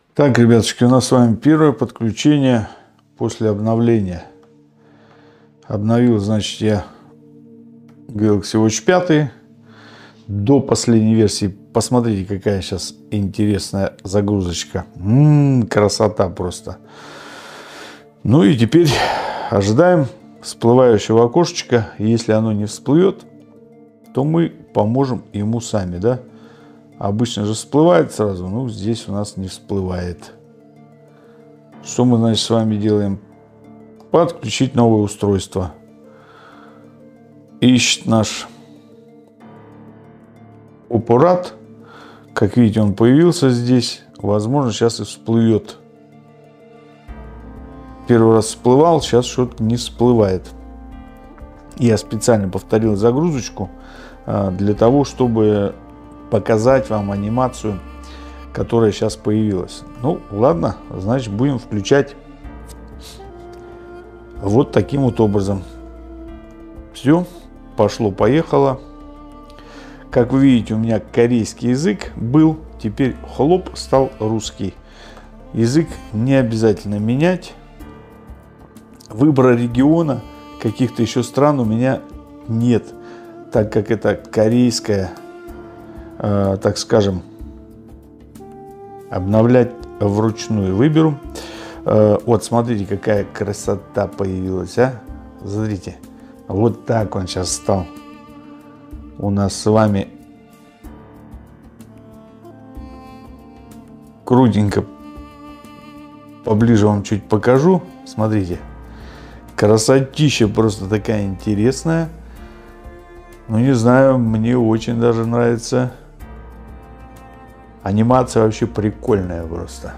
Так, ребятушки, у нас с вами первое подключение после обновления. Обновил, значит, я Galaxy Watch 5 до последней версии. Посмотрите, какая сейчас интересная загрузочка. Красота просто. Ну и теперь ожидаем всплывающего окошечка. Если оно не всплывет, то мы поможем ему сами, да? Обычно же всплывает сразу, но здесь у нас не всплывает. Что мы, значит, с вами делаем? Подключить новое устройство. Ищет наш аппарат. Как видите, он появился здесь. Возможно, сейчас и всплывет. Первый раз всплывал, сейчас что-то не всплывает. Я специально повторил загрузочку для того, чтобы показать вам анимацию, которая сейчас появилась. Ну, ладно, значит, будем включать вот таким вот образом. Все, пошло-поехало. Как вы видите, у меня корейский язык был, теперь хлоп, стал русский. Язык не обязательно менять. Выбора региона, каких-то еще стран у меня нет, так как это корейская, так скажем, обновлять вручную выберу. Вот смотрите, какая красота появилась, а? Смотрите, вот так он сейчас стал у нас с вами. Крутенько. Поближе вам чуть покажу. Смотрите, красотища просто такая интересная. Ну, не знаю, мне очень даже нравится. Анимация вообще прикольная просто.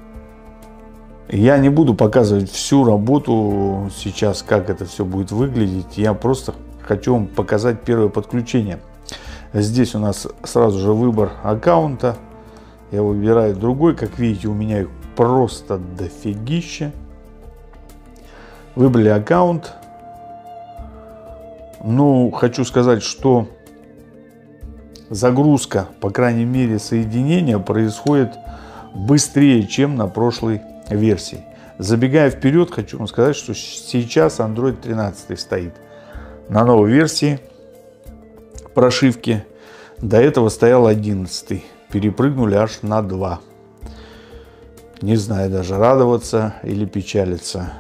Я не буду показывать всю работу сейчас, как это все будет выглядеть. Я просто хочу вам показать первое подключение. Здесь у нас сразу же выбор аккаунта. Я выбираю другой. Как видите, у меня их просто дофигища. Выбрали аккаунт. Ну, хочу сказать, что загрузка, по крайней мере, соединения происходит быстрее, чем на прошлой версии. Забегая вперед, хочу вам сказать, что сейчас Android 13 стоит на новой версии прошивки. До этого стоял 11. Перепрыгнули аж на 2. Не знаю даже, радоваться или печалиться.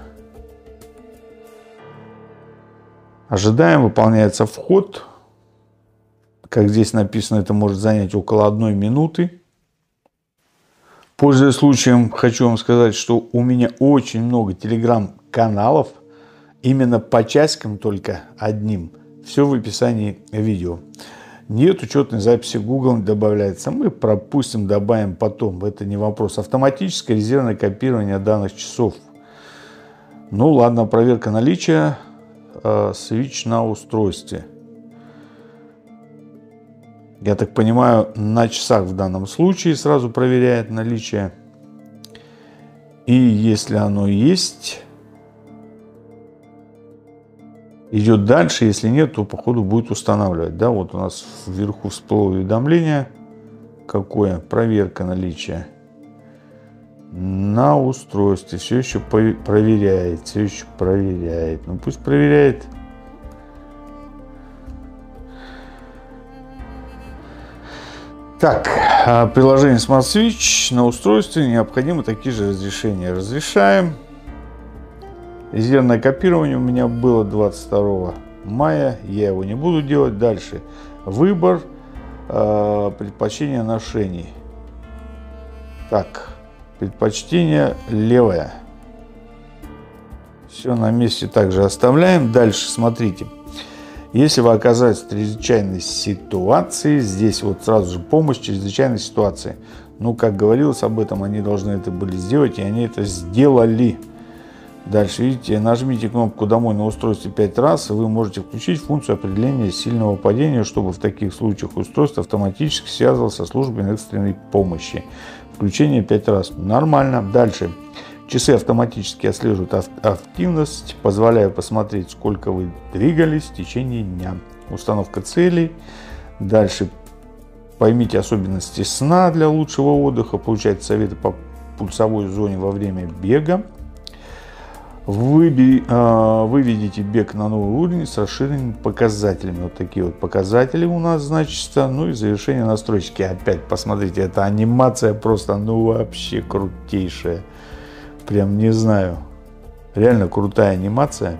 Ожидаем, выполняется вход. Как здесь написано, это может занять около 1 минуты. Пользуясь случаем, хочу вам сказать, что у меня очень много телеграм-каналов. Именно по часикам только одним. Все в описании видео. Нет учетной записи Google не добавляется. Мы пропустим, добавим потом. Это не вопрос. Автоматическое резервное копирование данных часов. Ну ладно, проверка наличия. Switch на устройстве. Я так понимаю, на часах в данном случае сразу проверяет наличие. И если оно есть, идет дальше. Если нет, то по ходу будет устанавливать. Да, вот у нас вверху всплыло уведомление. Какое? Проверка наличия на устройстве. Все еще проверяет. Все еще проверяет. Ну пусть проверяет. Так, приложение Smart Switch на устройстве необходимы такие же разрешения. Разрешаем. Резервное копирование у меня было 22 мая. Я его не буду делать. Дальше. Выбор предпочтения ношений. Так, предпочтение левое. Все на месте также оставляем. Дальше смотрите. Если вы оказались в чрезвычайной ситуации, здесь вот сразу же помощь в чрезвычайной ситуации. Ну, как говорилось об этом, они должны это были сделать, и они это сделали. Дальше, видите, нажмите кнопку «Домой» на устройстве 5 раз, и вы можете включить функцию определения сильного падения, чтобы в таких случаях устройство автоматически связывалось со службой экстренной помощи. Включение 5 раз. Нормально. Дальше. Часы автоматически отслеживают активность, позволяя посмотреть, сколько вы двигались в течение дня. Установка целей. Дальше. Поймите особенности сна для лучшего отдыха. Получайте советы по пульсовой зоне во время бега. Выведите бег на новый уровень с расширенными показателями. Вот такие вот показатели у нас, значит. Ну и завершение настройки. Опять посмотрите, эта анимация просто, ну вообще крутейшая. Прям не знаю. Реально крутая анимация.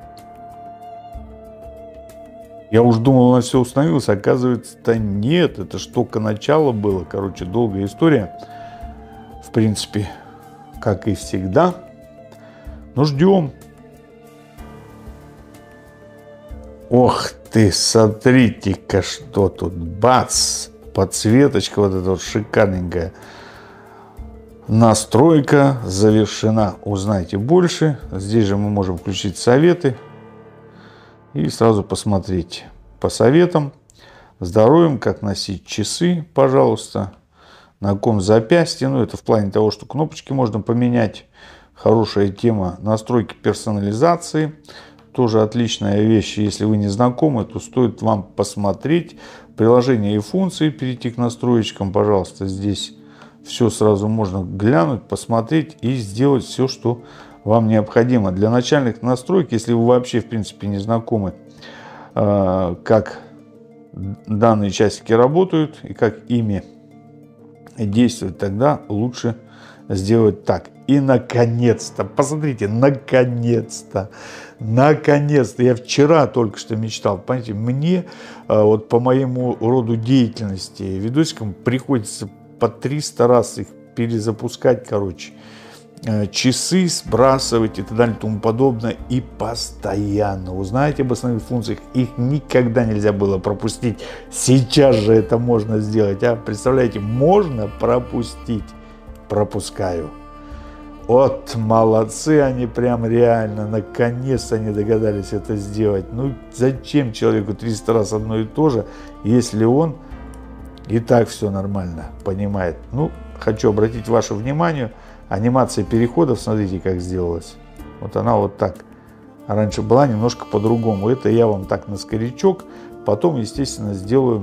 Я уж думал, у нас все установилось. Оказывается-то нет. Это ж только начало было. Короче, долгая история. В принципе, как и всегда. Ну, ждем. Ох ты, смотрите-ка, что тут. Бац! Подсветочка вот эта вот шикарненькая. Настройка завершена. Узнайте больше. Здесь же мы можем включить советы. И сразу посмотреть по советам. Здоровьем, как носить часы, пожалуйста. На каком запястье. Ну, это в плане того, что кнопочки можно поменять. Хорошая тема. Настройки персонализации. Тоже отличная вещь. Если вы не знакомы, то стоит вам посмотреть приложения и функции, перейти к настроечкам. Пожалуйста, здесь все сразу можно глянуть, посмотреть и сделать все, что вам необходимо. Для начальных настроек, если вы вообще в принципе не знакомы, как данные часики работают и как ими действуют, тогда лучше сделать так. И наконец-то, посмотрите, наконец-то, я вчера только что мечтал, понимаете, мне вот по моему роду деятельности видосикам приходится по 300 раз их перезапускать, короче, часы сбрасывать и так далее и тому подобное, и постоянно. Узнаете об основных функциях, их никогда нельзя было пропустить. Сейчас же это можно сделать, а? Представляете, можно пропустить. Пропускаю. Вот молодцы они, прям реально, наконец-то они догадались это сделать. Ну зачем человеку 300 раз одно и то же, если он и так все нормально понимает. Ну, хочу обратить ваше внимание, анимация переходов, смотрите, как сделалась. Вот она вот так. А раньше была немножко по-другому. Это я вам так на скорячок. Потом, естественно, сделаю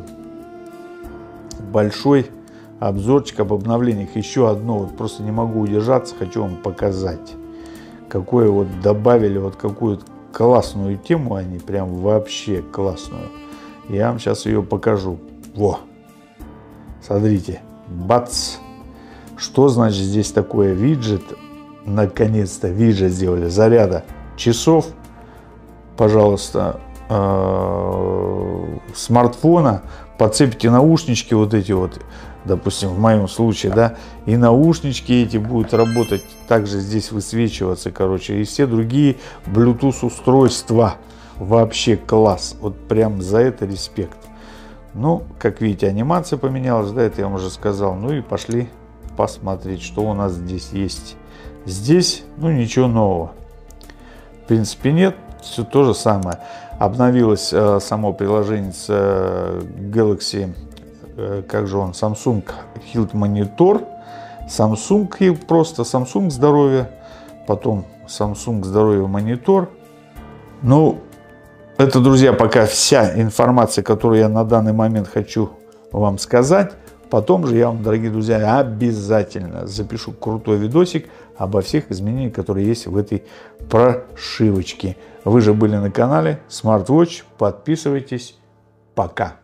большой обзорчик об обновлениях. Еще одно, вот просто не могу удержаться, хочу вам показать. Какое вот добавили, вот какую-то классную тему они, прям вообще классную. Я вам сейчас ее покажу. Во! Смотрите, бац! Что значит здесь такое виджет? Наконец-то виджет сделали. Заряда часов, пожалуйста, смартфона. Подцепите наушнички вот эти вот, допустим, в моем случае, да, и наушнички эти будут работать, также здесь высвечиваться, короче, и все другие Bluetooth устройства. Вообще класс, вот прям за это респект. Ну, как видите, анимация поменялась, да, это я вам уже сказал. Ну и пошли посмотреть, что у нас здесь есть. Здесь, ну, ничего нового. В принципе, нет, все то же самое. Обновилось само приложение с Galaxy, как же он, Samsung Health Monitor. Samsung, просто Samsung здоровье, потом Samsung здоровье монитор. Ну, это, друзья, пока вся информация, которую я на данный момент хочу вам сказать. Потом же я вам, дорогие друзья, обязательно запишу крутой видосик обо всех изменениях, которые есть в этой прошивочке. Вы же были на канале Smart Watch. Подписывайтесь. Пока.